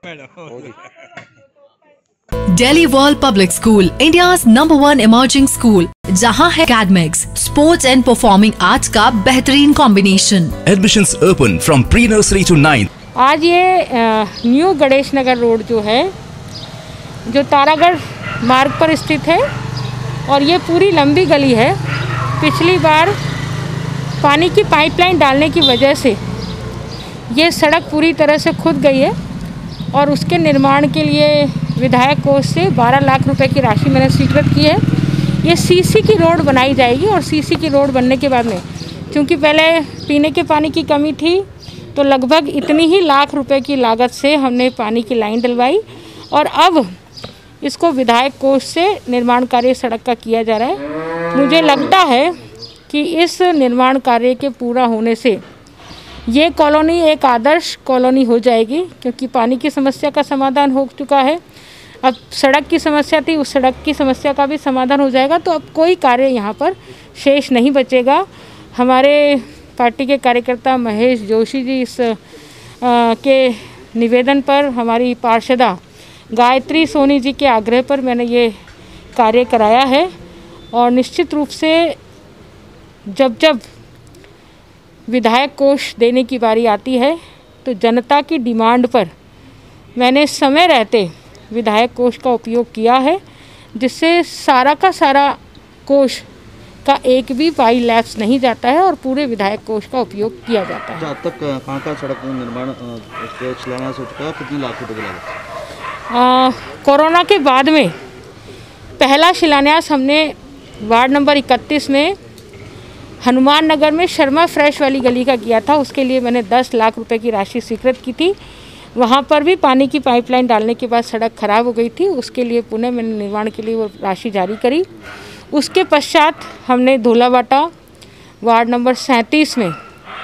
Delhi World Public School, India's #1 emerging school, जहां है academics, sports and performing arts का बेहतरीन combination. Admissions open from pre-nursery to 9th। आज ये new Ganesh Nagar road जो है, जो तारागढ़ मार्ग पर स्थित है, और ये पूरी लंबी गली है। पिछली बार पानी की पाइपलाइन डालने की वजह से ये सड़क पूरी तरह से खुद गई है, और उसके निर्माण के लिए विधायक कोष से 12 लाख रुपए की राशि मैंने स्वीकृत की है। ये सीसी की रोड बनाई जाएगी, और सीसी की रोड बनने के बाद में, क्योंकि पहले पीने के पानी की कमी थी, तो लगभग इतनी ही लाख रुपए की लागत से हमने पानी की लाइन डलवाई, और अब इसको विधायक कोष से निर्माण कार्य सड़क का किया जा रहा है। मुझे लगता है कि इस निर्माण कार्य के पूरा होने से ये कॉलोनी एक आदर्श कॉलोनी हो जाएगी, क्योंकि पानी की समस्या का समाधान हो चुका है। अब सड़क की समस्या थी, उस सड़क की समस्या का भी समाधान हो जाएगा, तो अब कोई कार्य यहाँ पर शेष नहीं बचेगा। हमारे पार्टी के कार्यकर्ता महेश जोशी जी के निवेदन पर, हमारी पार्षदा गायत्री सोनी जी के आग्रह पर मैंने ये कार्य कराया है, और निश्चित रूप से जब जब विधायक कोष देने की बारी आती है, तो जनता की डिमांड पर मैंने समय रहते विधायक कोष का उपयोग किया है, जिससे सारा का सारा कोष का एक भी पाई लैप्स नहीं जाता है, और पूरे विधायक कोष का उपयोग किया जाता है। अब तक कहाँ का सड़क निर्माण शिलान्यास हो चुका है, कितनी लाख रुपए की लागत? कोरोना के बाद में पहला शिलान्यास हमने वार्ड नंबर 31 में हनुमान नगर में शर्मा फ्रेश वाली गली का किया था। उसके लिए मैंने 10 लाख रुपए की राशि स्वीकृत की थी। वहाँ पर भी पानी की पाइपलाइन डालने के बाद सड़क खराब हो गई थी, उसके लिए पुनः मैंने निर्माण के लिए वो राशि जारी करी। उसके पश्चात हमने धोलावाटा वार्ड नंबर 37 में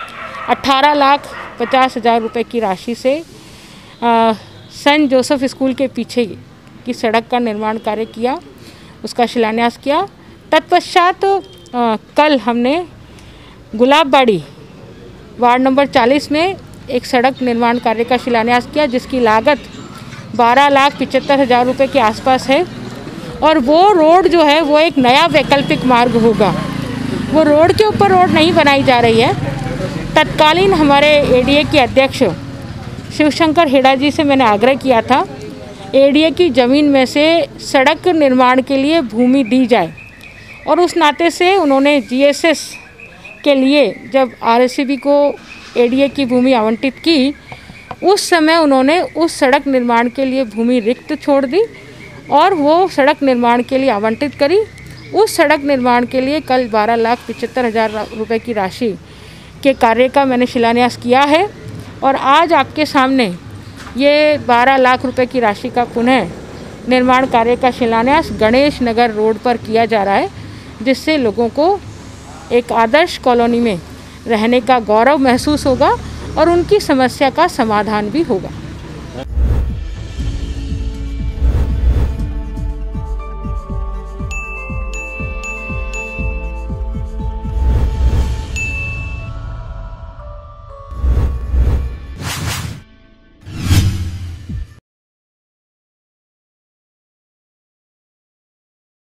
18,50,000 रुपये की राशि से सेंट जोसेफ स्कूल के पीछे की सड़क का निर्माण कार्य किया, उसका शिलान्यास किया। तत्पश्चात कल हमने गुलाबबाड़ी वार्ड नंबर 40 में एक सड़क निर्माण कार्य का शिलान्यास किया, जिसकी लागत 12,75,000 रुपये के आसपास है। और वो रोड जो है, वो एक नया वैकल्पिक मार्ग होगा। वो रोड के ऊपर रोड नहीं बनाई जा रही है। तत्कालीन हमारे एडीए के अध्यक्ष शिवशंकर हेड़ा जी से मैंने आग्रह किया था, एडीए की ज़मीन में से सड़क निर्माण के लिए भूमि दी जाए, और उस नाते से उन्होंने जीएसएस के लिए जब आरएससीबी को एडीए की भूमि आवंटित की, उस समय उन्होंने उस सड़क निर्माण के लिए भूमि रिक्त छोड़ दी, और वो सड़क निर्माण के लिए आवंटित करी। उस सड़क निर्माण के लिए कल 12,75,000 रुपये की राशि के कार्य का मैंने शिलान्यास किया है, और आज आपके सामने ये 12 लाख रुपए की राशि का पुनः निर्माण कार्य का शिलान्यास गणेश नगर रोड पर किया जा रहा है, जिससे लोगों को एक आदर्श कॉलोनी में रहने का गौरव महसूस होगा, और उनकी समस्या का समाधान भी होगा।